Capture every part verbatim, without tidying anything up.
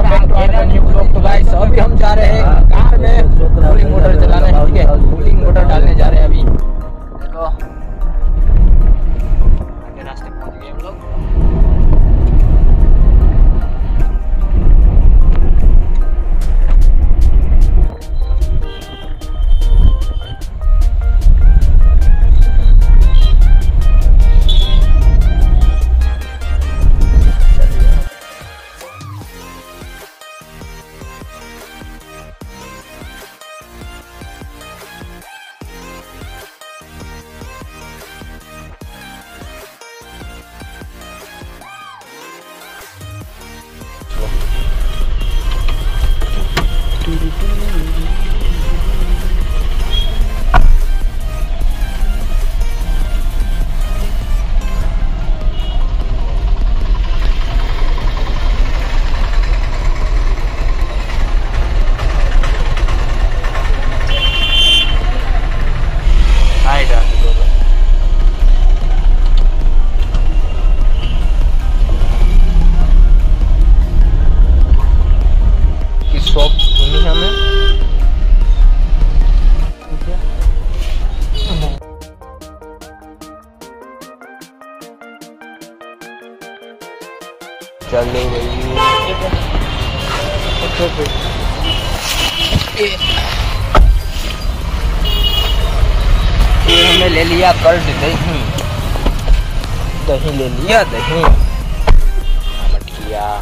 Welcome back to another new blog. तो guys अभी हम जा रहे हैं कार में कूलिंग मोटर चलाने, ठीक है, कूलिंग मोटर डालने जा रहे हैं अभी। देखो आगे रास्ते पहुंच गए हम लोग। शॉप सुनी हमें चलो भाई। ये हमने ले लिया कर्ड दही, दही ले लिया दही मठिया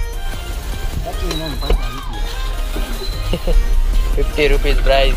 fifty rupees price.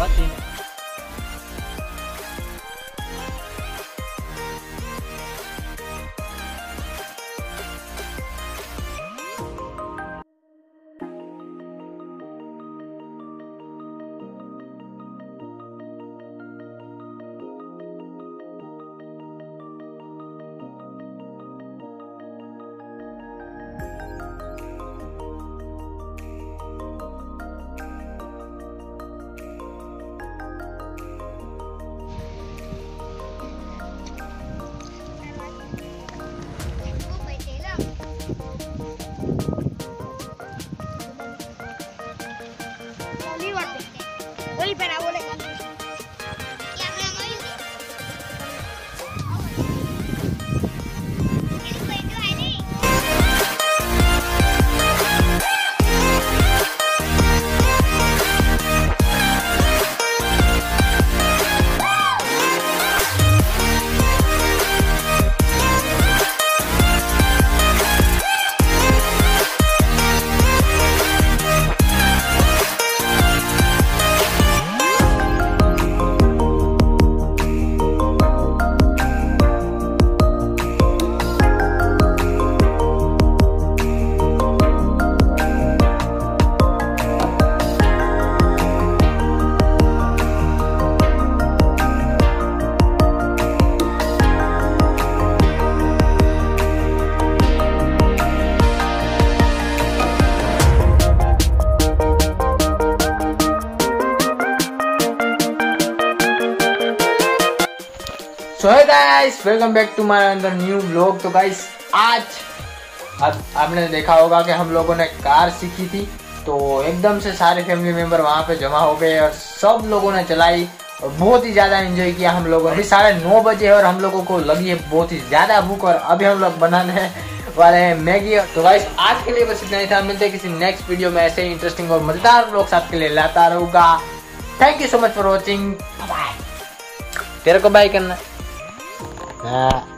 So hey guys, welcome back to my another new vlog. तो गाइस आज अब आपने देखा होगा कि हम लोगों ने कार सीखी थी, तो एकदम से सारे फैमिली मेंबर वहाँ पे जमा हो गए और सब लोगों ने चलाई और बहुत ही ज़्यादा एंजॉय किया हम लोगों ने। अभी साढ़े नौ बजे और हम लोगों को लगी है बहुत ही ज़्यादा भूख और अभी हम लोग बनाने वाले हैं मैगी। तो गाइस आज के लिए बस इतना ही था, मिलते हैं किसी नेक्स्ट वीडियो में ऐसे इंटरेस्टिंग और मजेदार व्लॉग्स आपके लिए लाता रहूँगा। Thank you so much for watching. Bye. तेरे को बाय करना। हाँ।